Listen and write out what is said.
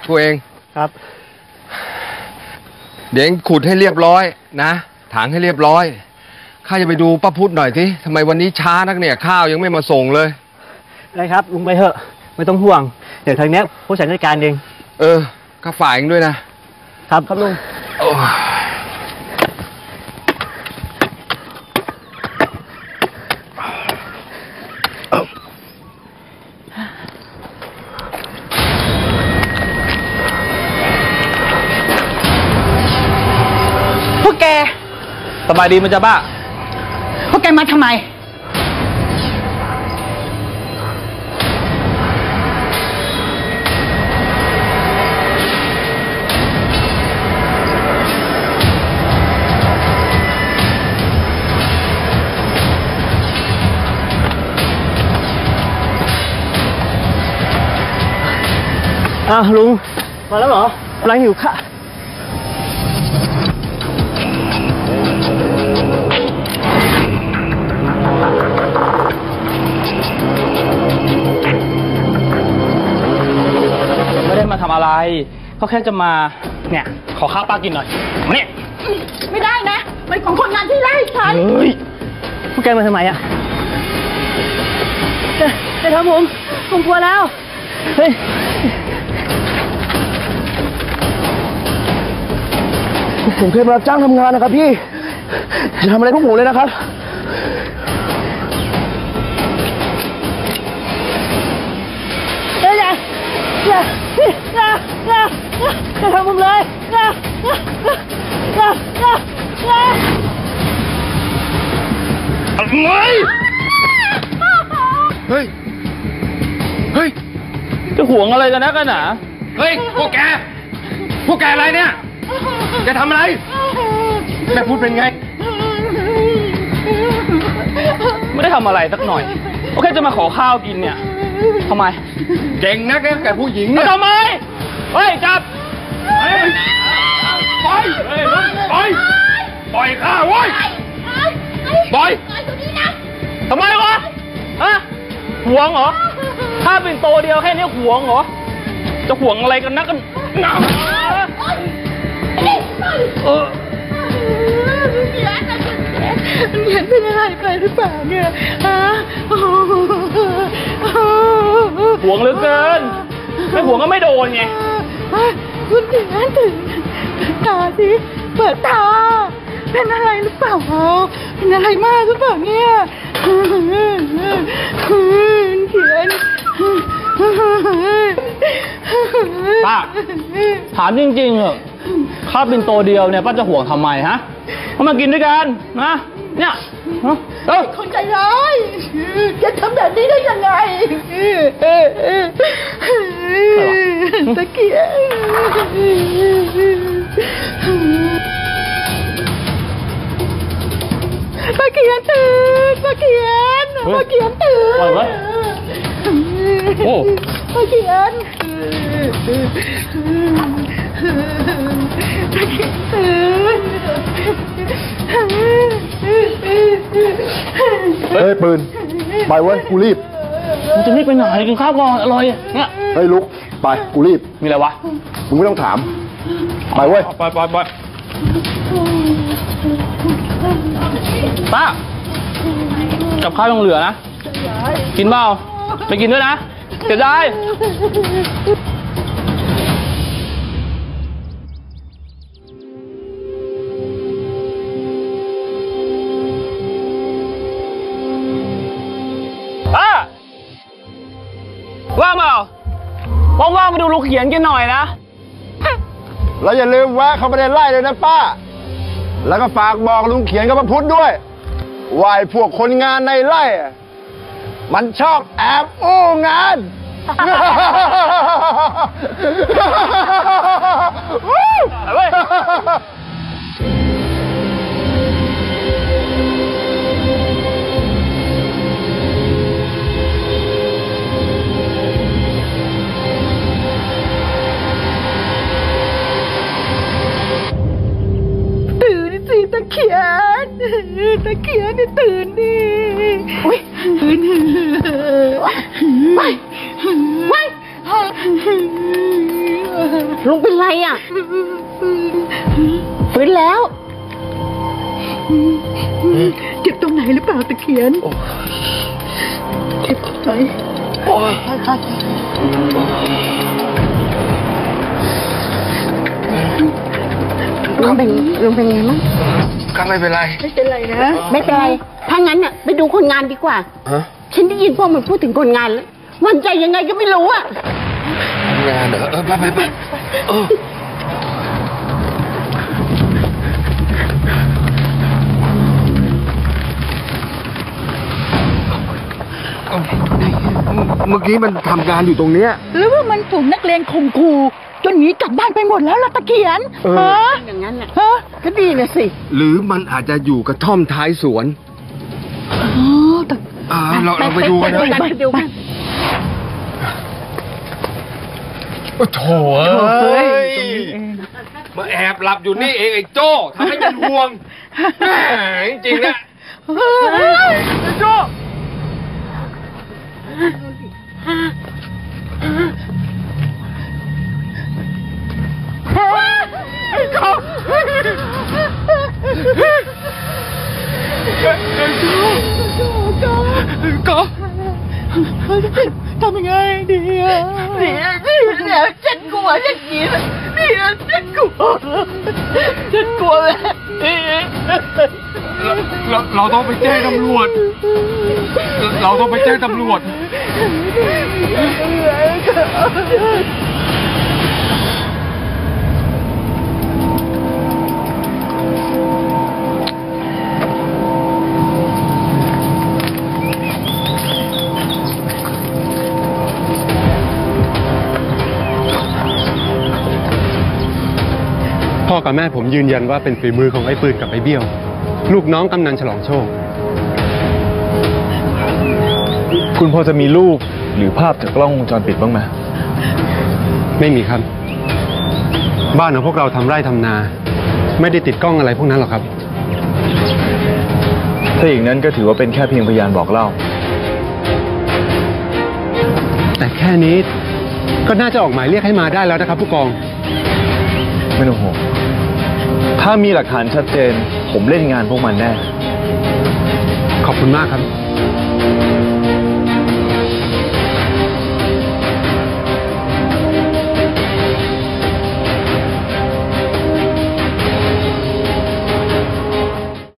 กูเองครับเดี๋ยวขุดให้เรียบร้อยนะถางให้เรียบร้อยข้าจะไปดูป้าพุธหน่อยสิทำไมวันนี้ช้านักเนี่ยข้าวยังไม่มาส่งเลยได้ครับลุงไปเถอะไม่ต้องห่วงเดี๋ยวทางนี้ผู้จัดการเองข้าฝ่ายเองด้วยนะครับลุงพวกแกสบายดีมั้ยจ๊ะป้าพวกแกมาทำไมลุงมาแล้วเหรอกำลังหิวข้าวไม่ได้มาทำอะไรเขาแค่จะมาเนี่ยขอข้าวป้ากินหน่อยมาเนี่ยไม่ได้นะมันของคนงานที่ไล่ฉันเฮ้ยพวกแกมาทำไมอ่ะจะทำผมกลัวแล้วเฮ้ยผมเคยมารับจ้างทำงานนะครับพี่จะทำอะไรพวกผมเลยนะครับอย่าทำผมเลยเฮ้ยจะห่วงอะไรกันนะกันหนาเฮ้ยพวกแกอะไรเนี่ยแกทำอะไรแม่พูดเป็นไงไม่ได้ทำอะไรสักหน่อยโอเคจะมาขอข้าวกินเนี่ยทำไมเก่งนักแกผู้หญิงเนี่ยทำไมเฮ้ยจับปล่อยข้าไว้ปล่อยทำไมวะฮะห่วงเหรอถ้าเป็นโตเดียวแค่นี้ห่วงเหรอจะห่วงอะไรกันนักกันเขียนเป็นอะไรไปหรือเปล่าเนี่ยฮะห่วงเหลือเกินไม่ห่วงก็ไม่โดนไงคุณเขียนถึงตาสิเปิดตาเป็นอะไรหรือเปล่าเป็นอะไรมากหรือเปล่าเนี่ยเขียนป้าถามจริงๆเหรอข้าวเป็นโตเดียวเนี่ยป้าจะห่วงทำไมฮะเขามากินด้วยกันนะเนี่ยคนใจร้ายจะทำแบบนี้ได้ยังไงตะเกียบตื่นตะเกียบตื่นปล่อยไว้โอ้ตะเกียบเฮ้ยปืนไปเว้ยกูรีบมันจะรีบไปไหนกินข้าวก่อนอร่อยเนี่ยเฮ้ยลุกไปกูรีบมีอะไรวะมึงไม่ต้องถามไปเว้ยไปป้ากับข้าวยังเหลือนะกินเปล่าไปกินด้วยนะเสียดายว่างเปล่าว่างๆมาดูลูกเขียนกันหน่อยนะแล้วอย่าลืมแวะเข้าไปในไร่เลยนะป้าแล้วก็ฝากบอกลุงเขียนกับพระพุทธด้วยว่าไอ้พวกคนงานในไร่มันชอบแอบอู้งานตะเขียนนี่ตื่นดิตื่นว้ายลุงเป็นไรอ่ะฟื้นแล้วเจ็บตรงไหนหรือเปล่าตะเขียนเจ็บตรงไหนลุงเป็นไงมั้งก็ไม่เป็นไรไม่เป็นไรนะไม่เป็นไร ถ้างั้นน่ะไปดูคนงานดีกว่าฮะฉันได้ยินพวกมันพูดถึงคนงานแล้วหวันใจยังไงก็ไม่รู้อ่ะทำงานเหรอไปเออเมื่อกี้มันทำงานอยู่ตรงเนี้ยหรือว่ามันถูกนักเลงข่มขู่จนหนีกลับบ้านไปหมดแล้วล่ะตะเขียนฮะอย่างนั้นน่ะฮะก็ดีเลยสิหรือมันอาจจะอยู่กระท่อมท้ายสวนอ๋อแต่เราไปดูกันเถอะไปดูกันโอ้โถเอ้ยมาแอบหลับอยู่นี่เองไอ้โจ้ทำให้เป็นห่วงแหมจริงๆนะไอ้โจ้ก็ทำยังไงดีอ่ะเนี่ยฉันกลัวอย่างนี้เนี่ยฉันกลัวเลยเราต้องไปแจ้งตำรวจพ่อกับแม่ผมยืนยันว่าเป็นฝีมือของไอ้ปืนกับไอ้เบี้ยว ลูกน้องกำนันฉลองโชคคุณพอจะมีรูปหรือภาพจากกล้องวงจรปิดบ้างไหมไม่มีครับ บ้านของพวกเราทำไร่ทำนา ไม่ได้ติดกล้องอะไรพวกนั้นหรอกครับถ้าอย่างนั้นก็ถือว่าเป็นแค่เพียงพยานบอกเล่าแต่แค่นี้ก็น่าจะออกหมายเรียกให้มาได้แล้วนะครับ ผู้กองไม่ต้องห่วงถ้ามีหลักฐานชัดเจน ผมเล่นงานพวกมันแน่ขอบคุณมากครับ